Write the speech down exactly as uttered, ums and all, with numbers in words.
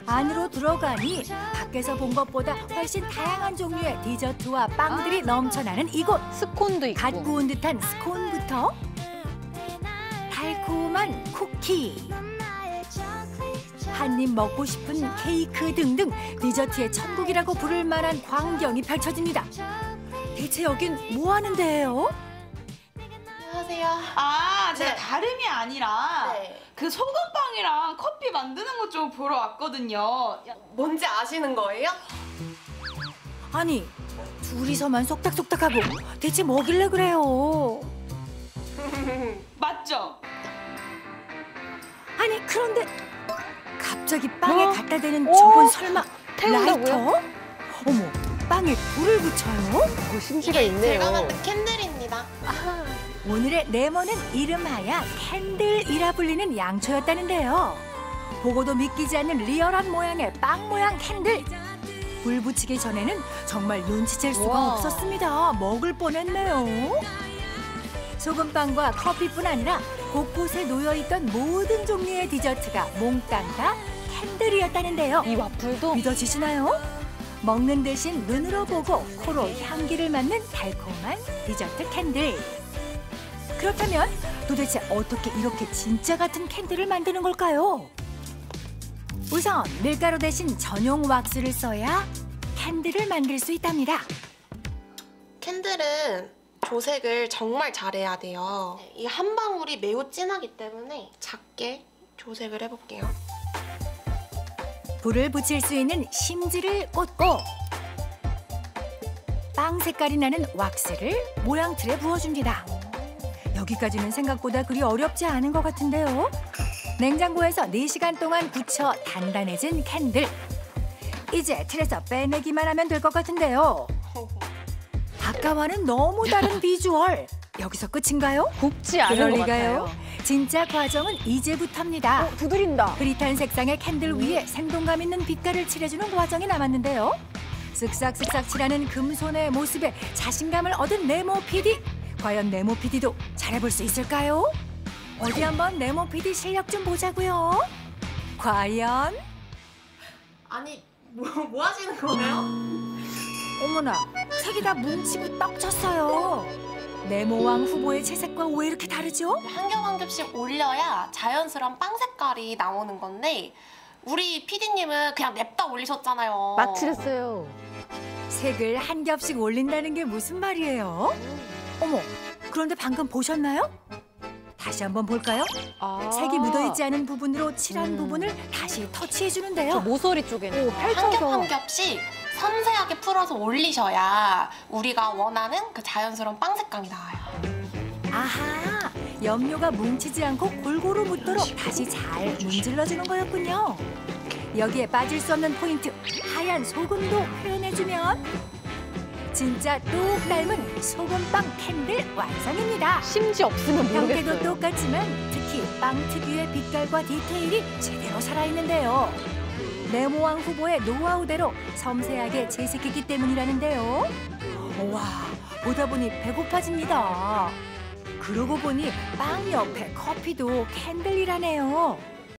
안으로 들어가니 밖에서 본 것보다 훨씬 다양한 종류의 디저트와 빵들이 넘쳐나는 이곳. 스콘도 있고. 갓 구운 듯한 스콘부터 달콤한 쿠키, 한 입 먹고 싶은 케이크 등등 디저트의 천국이라고 부를 만한 광경이 펼쳐집니다. 대체 여긴 뭐 하는 데예요? 안녕하세요. 아, 제가 네. 다름이 아니라 네. 그 소금빵이랑 커피 만드는 거 좀 보러 왔거든요. 뭔지 아시는 거예요? 아니, 둘이서만 속닥속닥하고 대체 뭐길래 그래요? 맞죠? 아니, 그런데 갑자기 빵에 어? 갖다 대는 오, 저건 설마 태운다고요? 라이터? 어머, 빵에 불을 붙여요? 그 심지가 이게 있네요. 제가 만든 캔들입니다. 오늘의 네모는 이름하여 캔들이라 불리는 양초였다는데요. 보고도 믿기지 않는 리얼한 모양의 빵 모양 캔들. 불 붙이기 전에는 정말 눈치챌 수가 우와. 없었습니다. 먹을 뻔했네요. 소금빵과 커피뿐 아니라 곳곳에 놓여있던 모든 종류의 디저트가 몽땅 다 캔들이었다는데요. 이 와플도 믿어지시나요? 먹는 대신 눈으로 보고 코로 향기를 맡는 달콤한 디저트 캔들. 그렇다면 도대체 어떻게 이렇게 진짜 같은 캔들을 만드는 걸까요? 우선 밀가루 대신 전용 왁스를 써야 캔들을 만들 수 있답니다. 캔들은 조색을 정말 잘해야 돼요. 이 한 방울이 매우 진하기 때문에 작게 조색을 해볼게요. 불을 붙일 수 있는 심지를 꽂고 빵 색깔이 나는 왁스를 모양 틀에 부어줍니다. 여기까지는 생각보다 그리 어렵지 않은 것 같은데요. 냉장고에서 네 시간 동안 굳혀 단단해진 캔들. 이제 틀에서 빼내기만 하면 될 것 같은데요. 아까와는 너무 다른 비주얼. 여기서 끝인가요? 굽지 않은 그럴 것 리가요. 같아요. 진짜 과정은 이제부터입니다. 어, 두드린다. 흐릿한 색상의 캔들 위에 생동감 있는 빛깔을 칠해주는 과정이 남았는데요. 쓱싹쓱싹 칠하는 금손의 모습에 자신감을 얻은 네모 피디. 과연 네모 피디도 잘해볼 수 있을까요? 어디 한번 네모 피디 실력 좀 보자고요. 과연? 아니, 뭐, 뭐 하시는 거예요? 어머나, 색이 다 뭉치고 떡졌어요. 네모왕 후보의 채색과 왜 이렇게 다르죠? 한 겹 한 겹씩 올려야 자연스러운 빵 색깔이 나오는 건데 우리 피디님은 그냥 냅다 올리셨잖아요. 마칠했어요. 색을 한 겹씩 올린다는 게 무슨 말이에요? 어머, 그런데 방금 보셨나요? 다시 한번 볼까요? 아. 색이 묻어있지 않은 부분으로 칠한 음. 부분을 다시 저 터치해주는데요. 모서리 쪽에는 한 겹 한 겹씩 섬세하게 풀어서 올리셔야 우리가 원하는 그 자연스러운 빵 색감이 나와요. 아하, 염료가 뭉치지 않고 골고루 묻도록 다시 잘 문질러주는 거였군요. 여기에 빠질 수 없는 포인트, 하얀 소금도 표현해주면 진짜 똑 닮은 소금빵 캔들 완성입니다. 심지 없으면 형태도 모르겠어요. 똑같지만 특히 빵 특유의 빛깔과 디테일이 제대로 살아있는데요. 네모왕 후보의 노하우대로 섬세하게 재색했기 때문이라는데요. 와, 보다 보니 배고파집니다. 그러고 보니 빵 옆에 커피도 캔들이라네요.